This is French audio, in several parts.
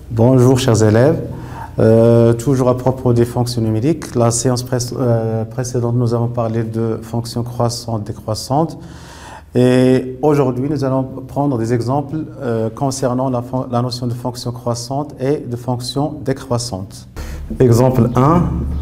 Bonjour chers élèves, toujours à propos des fonctions numériques. La séance précédente, nous avons parlé de fonctions croissantes, décroissantes. Et aujourd'hui, nous allons prendre des exemples concernant la notion de fonction croissante et de fonction décroissante. Exemple 1.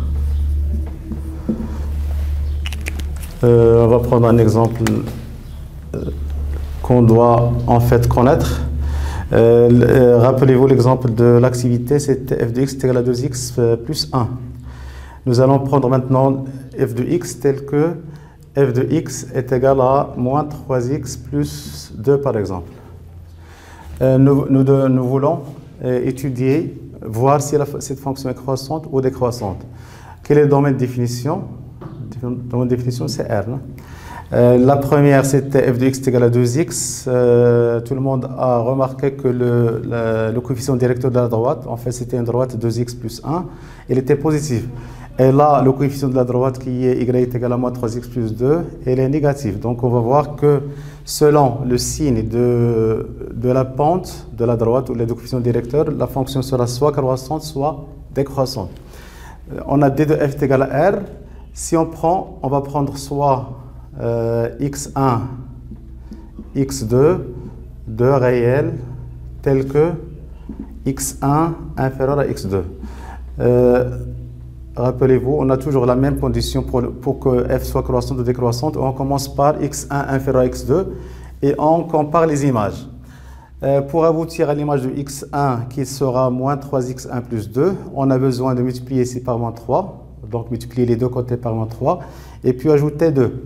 On va prendre un exemple qu'on doit en fait connaître. Rappelez-vous l'exemple de l'activité, c'était f de x est égal à 2x plus 1. Nous allons prendre maintenant f de x tel que f de x est égal à moins 3x plus 2 par exemple. Nous voulons étudier, voir si cette fonction est croissante ou décroissante. Quel est le domaine de définition? Le domaine de définition c'est R. La première, c'était f de x est égal à 2x. Tout le monde a remarqué que le coefficient directeur de la droite, en fait, c'était une droite 2x plus 1. Il était positif. Et là, le coefficient de la droite qui est y est égal à moins 3x plus 2, il est négatif. Donc, on va voir que selon le signe de la pente de la droite ou les deux coefficients directeurs, la fonction sera soit croissante, soit décroissante. On a d de f est égal à r. Si on va prendre soit x1, x2, deux réels tels que x1 inférieur à x2. Rappelez-vous, on a toujours la même condition pour que f soit croissante ou décroissante. On commence par x1 inférieur à x2 et on compare les images. Pour aboutir à l'image de x1 qui sera moins 3x1 plus 2, on a besoin de multiplier ici par moins 3. Donc multiplier les deux côtés par moins 3 et puis ajouter 2.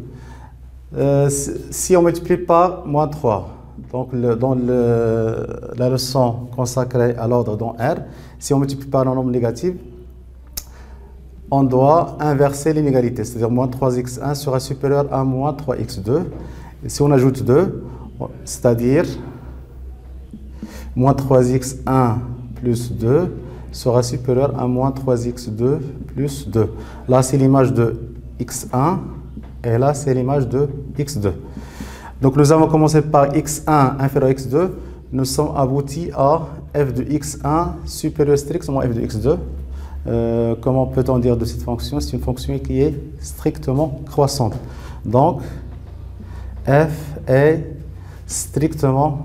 Si on multiplie par moins 3, donc dans la leçon consacrée à l'ordre dans R, si on multiplie par un nombre négatif, on doit inverser l'inégalité, c'est-à-dire moins 3x1 sera supérieur à moins 3x2. Et si on ajoute 2, c'est-à-dire moins 3x1 plus 2 sera supérieur à moins 3x2 plus 2. Là, c'est l'image de x1 et là, c'est l'image de x2. Donc, nous avons commencé par x1 inférieur à x2. Nous sommes aboutis à f de x1 supérieur strictement à f de x2. Comment peut-on dire de cette fonction? C'est une fonction qui est strictement croissante. Donc, f est strictement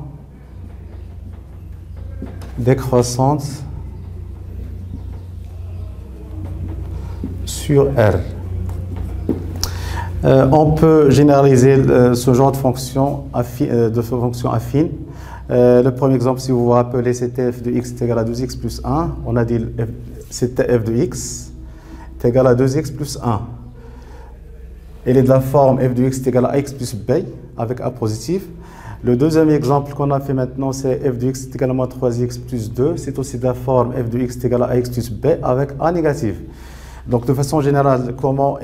décroissante sur R. On peut généraliser ce genre de fonction affine. Le premier exemple, si vous vous rappelez, c'était f de x est égal à 2x plus 1. On a dit c'était f de x est égal à 2x plus 1. Elle est de la forme f de x est égal à x plus b avec a positif. Le deuxième exemple qu'on a fait maintenant, c'est f de x est égal à moins 3x plus 2. C'est aussi de la forme f de x est égal à x plus b avec a négatif. Donc, de façon générale, comment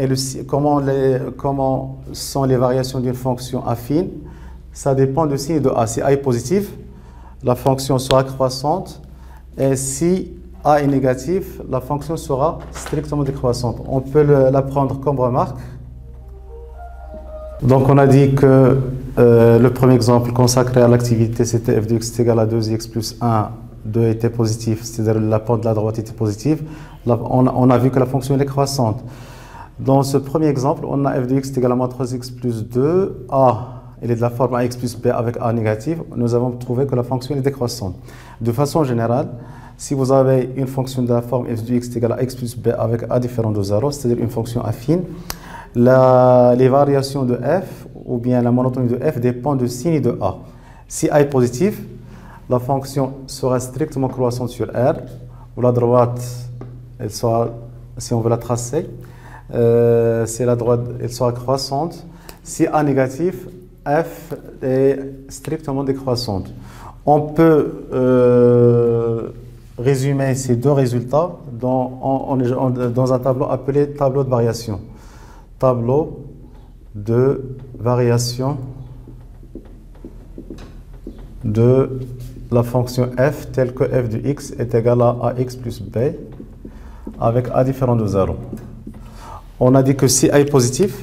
sont les variations d'une fonction affine? Ça dépend du signe de a. Si a est positif, la fonction sera croissante. Et si a est négatif, la fonction sera strictement décroissante. On peut la prendre comme remarque. Donc, on a dit que le premier exemple consacré à l'activité, c'était f de x est égal à 2x plus 1. 2 était positif, c'est-à-dire la pente de la droite était positive. Là, on a vu que la fonction est croissante. Dans ce premier exemple, on a f de x est égal à moins 3x plus 2. A, elle est de la forme ax plus b avec a négative. Nous avons trouvé que la fonction est décroissante. De façon générale, si vous avez une fonction de la forme f de x est égal à x plus b avec a différent de 0, c'est-à-dire une fonction affine, les variations de f ou bien la monotonie de f dépendent du signe de a. Si a est positif, la fonction sera strictement croissante sur R, où la droite, elle sera, si on veut la tracer, c'est la droite, elle sera croissante. Si A négatif, F est strictement décroissante. On peut résumer ces deux résultats dans un tableau appelé tableau de variation. Tableau de variation de la fonction f telle que f de x est égal à ax plus b avec a différent de 0. On a dit que si a est positif,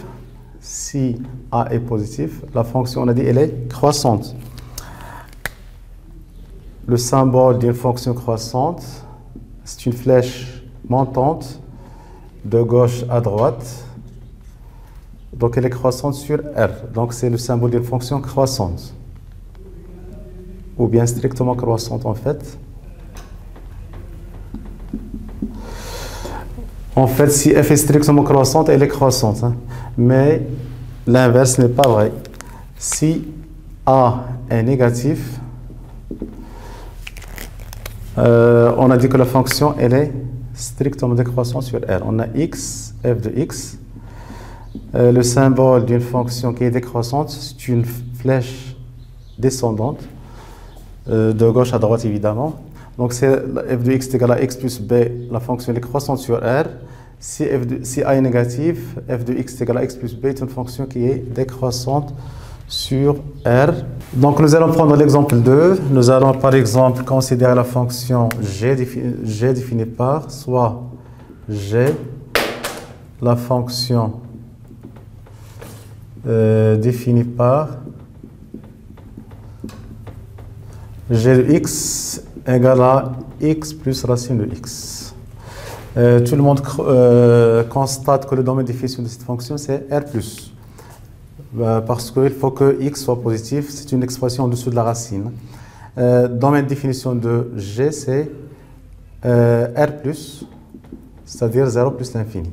la fonction, on a dit, elle est croissante. le symbole d'une fonction croissante, c'est une flèche montante de gauche à droite. Donc elle est croissante sur R. Donc c'est le symbole d'une fonction croissante. Ou bien strictement croissante en fait. En fait, si f est strictement croissante, elle est croissante. Hein. Mais l'inverse n'est pas vrai. Si A est négatif, on a dit que la fonction, elle est strictement décroissante sur R. On a x, f de x. Le symbole d'une fonction qui est décroissante, c'est une flèche descendante, de gauche à droite évidemment. Donc c'est f de x est égal à x plus b, la fonction est croissante sur R. Si A est négatif, f de x est égal à x plus b est une fonction qui est décroissante sur R. Donc nous allons prendre l'exemple 2. Nous allons par exemple considérer la fonction g définie par soit g, la fonction définie par g de x égale à x plus racine de x. Tout le monde constate que le domaine de définition de cette fonction c'est R+. Parce qu'il faut que x soit positif, c'est une expression en dessous de la racine. Domaine de définition de g c'est R+, c'est-à-dire 0 plus l'infini.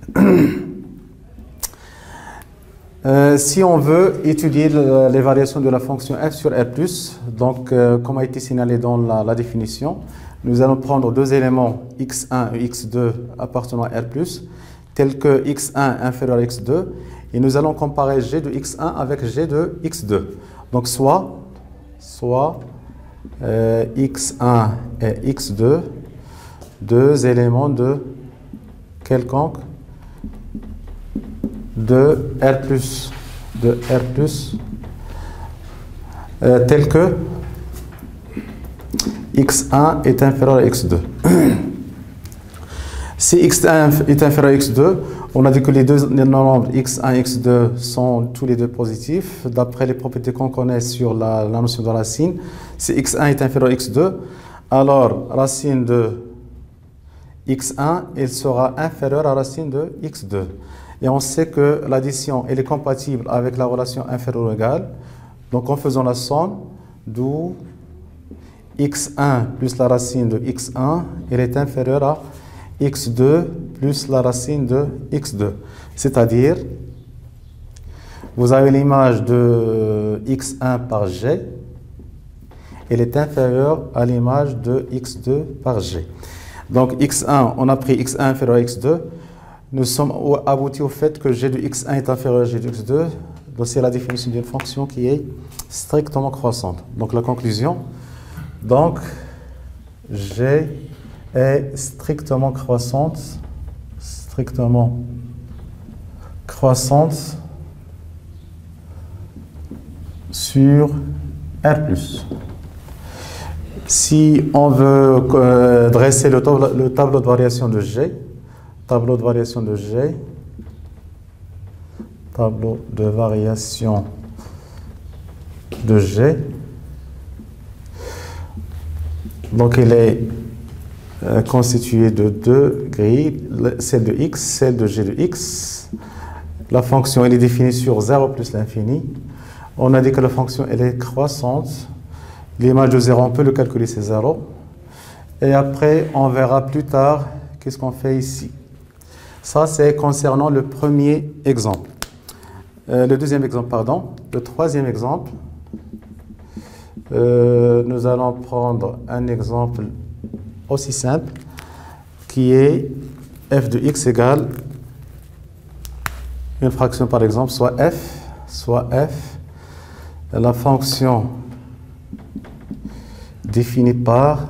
Si on veut étudier les variations de la fonction f sur R+, donc comme a été signalé dans la définition, nous allons prendre deux éléments x1 et x2 appartenant à R+, tels que x1 inférieur à x2, et nous allons comparer g de x1 avec g de x2. Donc soit x1 et x2, deux éléments de quelconque de R+, tel que x1 est inférieur à x2. Si x1 est inférieur à x2, on a dit que les deux nombres x1 et x2 sont tous les deux positifs, d'après les propriétés qu'on connaît sur la notion de racine. Si x1 est inférieur à x2, alors racine de x1 elle sera inférieure à racine de x2. Et on sait que l'addition elle est compatible avec la relation inférieure ou égale. Donc en faisant la somme, d'où x1 plus la racine de x1, elle est inférieure à x2 plus la racine de x2. C'est-à-dire, vous avez l'image de x1 par g, elle est inférieure à l'image de x2 par g. Donc x1, on a pris x1 inférieur à x2, nous sommes aboutis au fait que g de x1 est inférieur à g de x2, donc c'est la définition d'une fonction qui est strictement croissante. Donc la conclusion, donc g est strictement croissante sur R+. Si on veut dresser le tableau de variation de G, tableau de variation de G, donc il est constitué de deux grilles, celle de x, celle de g de x. La fonction elle est définie sur 0 plus l'infini. On a dit que la fonction elle est croissante. L'image de 0, on peut le calculer, c'est 0. Et après, on verra plus tard qu'est-ce qu'on fait ici. Ça, c'est concernant le premier exemple. Le deuxième exemple, pardon. Le troisième exemple, nous allons prendre un exemple aussi simple qui est f de x égale une fraction par exemple, soit f, la fonction définie par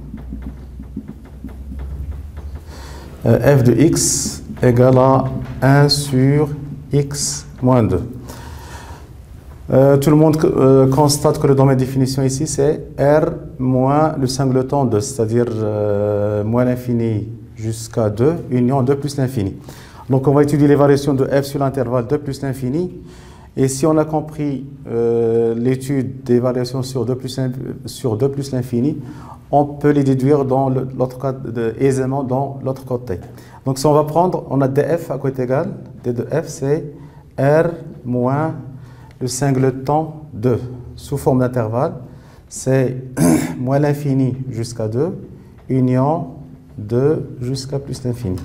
f de x égale à 1 sur x moins 2. Tout le monde constate que le domaine de définition ici c'est R moins le singleton 2, c'est-à-dire moins l'infini jusqu'à 2, union 2 plus l'infini. Donc on va étudier les variations de f sur l'intervalle 2 plus l'infini Et si on a compris l'étude des variations sur 2 plus l'infini, on peut les déduire dans l'autre cas aisément dans l'autre côté. Donc si on va prendre, on a df à côté égal, d de f c'est r moins le singleton 2 sous forme d'intervalle, c'est moins l'infini jusqu'à 2, union 2 jusqu'à plus l'infini.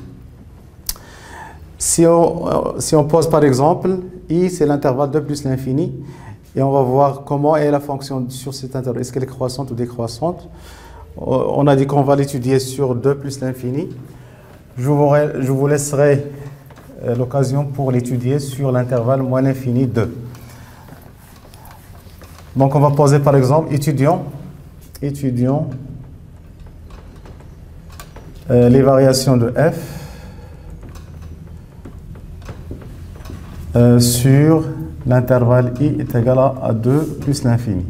Si on pose par exemple, i c'est l'intervalle 2 plus l'infini, et on va voir comment est la fonction sur cet intervalle, est-ce qu'elle est croissante ou décroissante. On a dit qu'on va l'étudier sur 2 plus l'infini. Je vous laisserai l'occasion pour l'étudier sur l'intervalle moins l'infini 2. Donc on va poser par exemple, étudions les variations de f sur l'intervalle i est égal à 2 plus l'infini.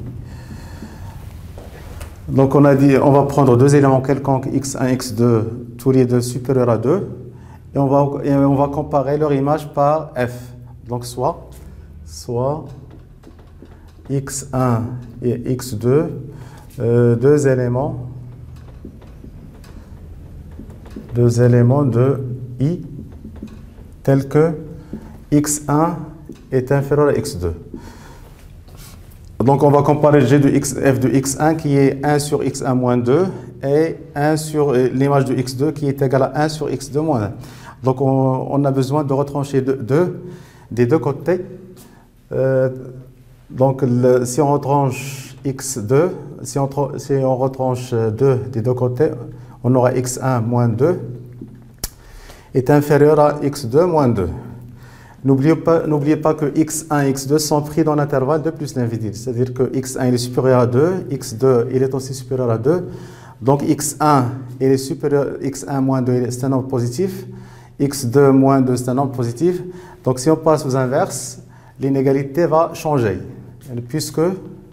Donc on a dit, on va prendre deux éléments quelconques, x1, x2, tous les deux supérieurs à 2, et on va comparer leur image par f. Donc soit x1 et x2, deux éléments de i tels que x1 est inférieur à x2. Donc on va comparer g de f de x1 qui est 1 sur x1 moins 2 et 1 sur l'image de x2 qui est égale à 1 sur x2 moins 1. Donc on a besoin de retrancher des deux côtés. Donc si on retranche x2, si on retranche 2 des deux côtés, on aura x1 moins 2 est inférieur à x2 moins 2. N'oubliez pas que x1 et x2 sont pris dans l'intervalle 2 plus l'infini. C'est-à-dire que x1 il est supérieur à 2, x2 il est aussi supérieur à 2. Donc x1 il est supérieur, x1 moins 2 c'est un nombre positif, x2 moins 2 c'est un nombre positif. Donc si on passe aux inverses, l'inégalité va changer. Puisque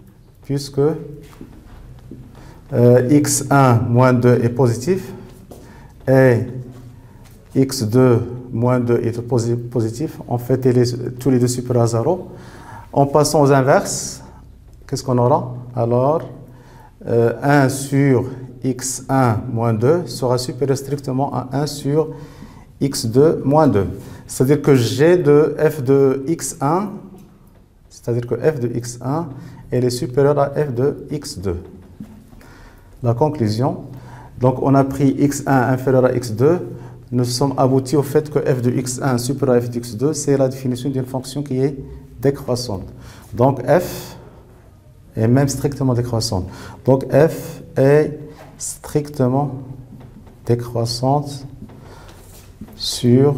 x1 moins 2 est positif et x2 moins 2 est positif, en fait, tous les deux supérieurs à 0. En passant aux inverses, qu'est-ce qu'on aura? Alors, 1 sur x1 moins 2 sera supérieur strictement à 1 sur x2 moins 2. C'est-à-dire que g de f de x1, c'est-à-dire que f de x1, elle est supérieure à f de x2. La conclusion, donc on a pris x1 inférieur à x2, nous sommes aboutis au fait que f de x1 supérieur à f de x2, c'est la définition d'une fonction qui est décroissante. Donc f est même strictement décroissante. Donc f est strictement décroissante sur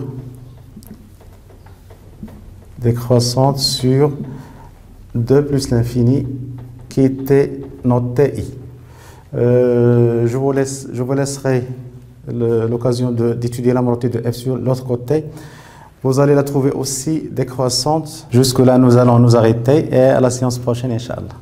2 plus l'infini qui était notre TI. Je vous laisserai l'occasion d'étudier la moitié de f sur l'autre côté. Vous allez la trouver aussi décroissante. Jusque-là, nous allons nous arrêter et à la séance prochaine, Inch'Allah.